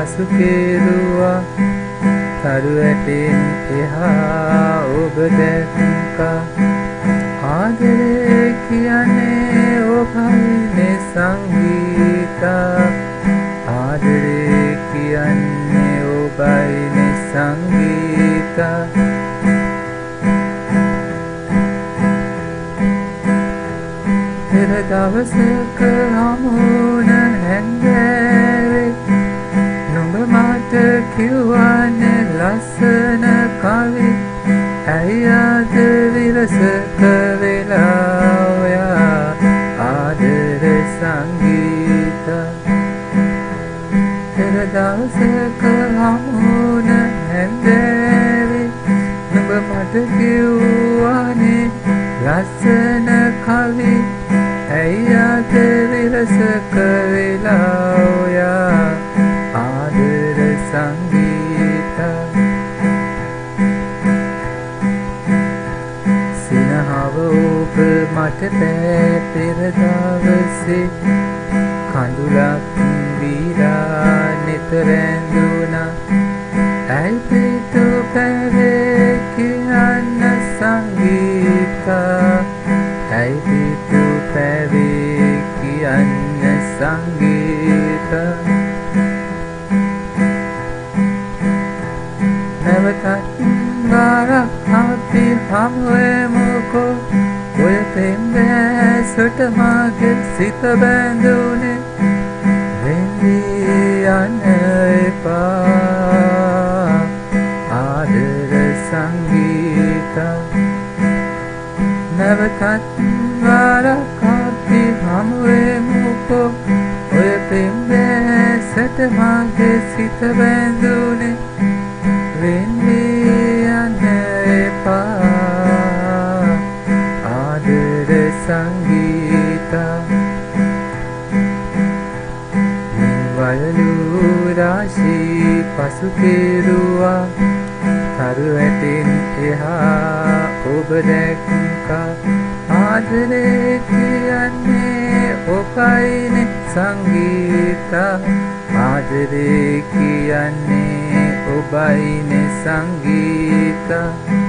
පසු කෙරුවා තරු ඇටෙන් එහා ඔබ දැක්කා ආදරේ කියන්නේ ඔබයිනේ සංගීතා ආදරේ කියන්නේ ඔබයිනේ සංගීතා පෙර දවසක හමුවන හැන්දෑවේ නුඹ මට කිව්වනේ ලස්සන කවි ඇයි අද විරසක වෙලා ඔයා ආදර සංගීත පෙර දවසක හමුවන හැන්දෑවේ නුඹ මට කිව්වනේ ලස්සන කවි ඇයි අද විරසක වෙලා ඔයා ආදර සංගීත සිනහව ඔබ මට පෑ පෙර දවසේ කඳුලක් වීරා නෙත රැඳුණා ඇයි පිටු පැවේ කියන්න සංගීතා ඇයි පිටු පැවේ කියන්න සංගීතා නැවතත් වරක් අපි හමුවෙමුකෝ ඔය පෙම්බෑසට මගේ සිත බැඳුනේ වෙන්වී යන්න එපා ආදර සංගීතා නැවතත් වරක් අපි හමුවෙමුකෝ ඔය පෙම්බෑසට මගේ සිත බැඳුනේ වෙන්වී යන්න එපා ආදර සංගීතා වයලු රාශී පසු කෙරුවා තරු ඇටෙන් එහා ඔබ දැක්කා ආදරේ කියන්නේ ඔබයිනේ සංගීතා ආදරේ කියන්නේ ඔබයිනේ සංගීතා